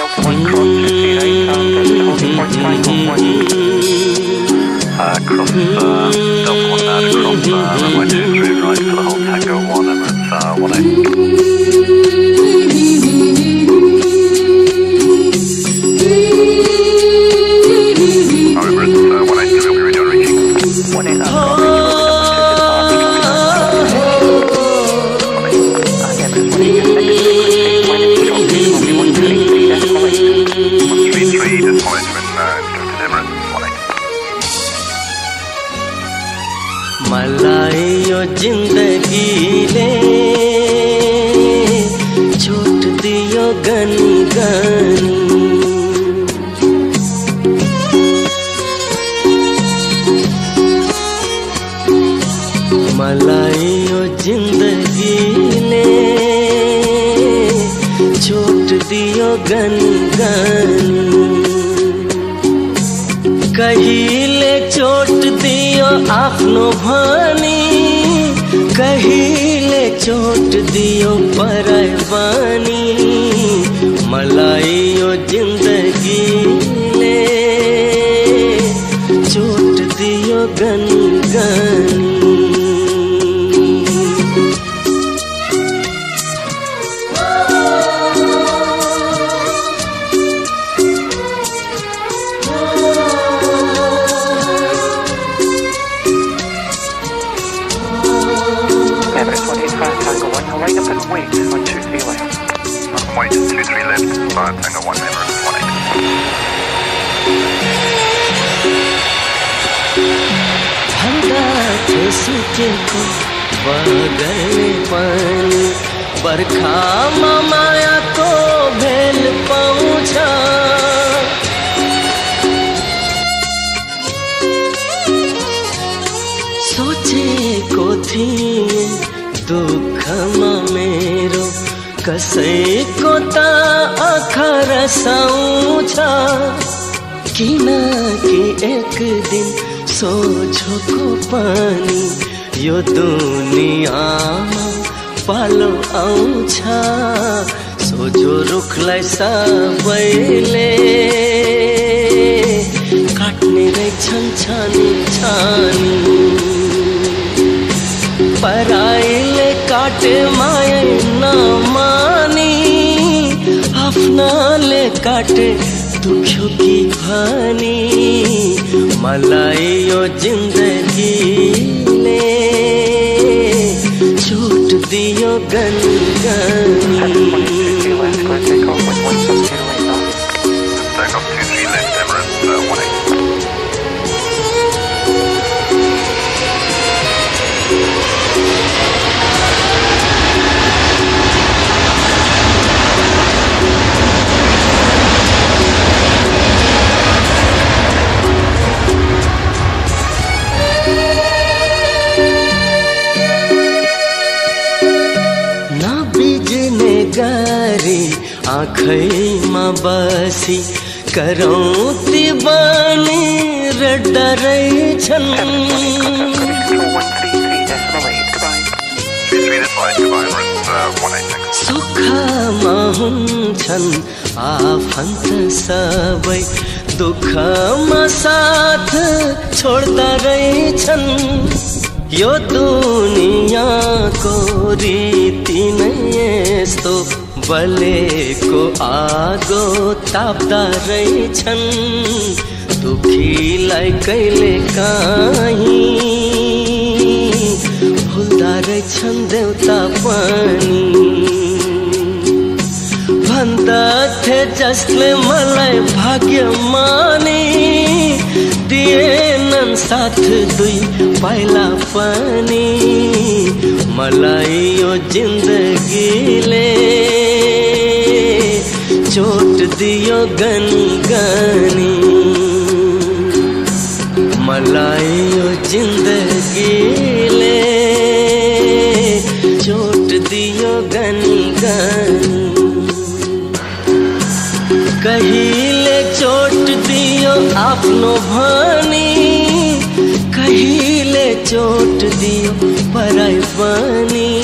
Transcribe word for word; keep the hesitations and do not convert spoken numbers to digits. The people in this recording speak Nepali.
one cross fifty eight, uh, holding point triangle one. Uh, cross, uh, Delta one now to cross, uh, runway two three right for the whole Tango one, Emirates, uh, one eight. मलाइयो जिंदगी ले छूट दियो गन गनी मलाइयो जिंदगी ले छूट दियो गन गनी कहिले चोट दियो आफ्नो भनी कहिले चोट दियो पराई बानी मलाई यो जिन्दगीले चोट दियो गन गनी Wait up and wait on two three left. Wait, two three left, five Tango one, Emirates one eight. ठंडा थे सुकेको बगले पानी बर्खा माया को भेल पाउँछ सोचेको थिए दुःखमा मेरो कसैको त आँखा रसाउँछ किनकि एक दिन सोझोको पानी यो दुनियाँमा पालो आउँछ सोझो रुखलाई सबैले काट्ने रहेछन् छानी छानी पराईले काटे माया नमानी आफ्नाले काटे दुख्यो कि भनी मलाई यो जिन्दगीले छुट दियो गन गनी आँखैमा बसी करौती बनी डरैछन् सुखमा हुन्छन् आफन्त सबै दुःखमा साथ छोड्दा रहेछन् यो दुनियाँको रीति नै यस्तो बलेको आगो ताप्दा रहेछन् दुखीलाई कहिले काहीँ भुल्दा रहेछन् देउता पनि भन्दथे जसले मलाई भाग्यमानी दिएनन् साथ दुई पाइला पनि मलाई यो जिन्दगीले चोट दियो गन गनी मलाई यो जिन्दगीले चोट दियो गन गनी कहिले चोट दियो आफ्नो भनी कहिले चोट दियो पराई पनि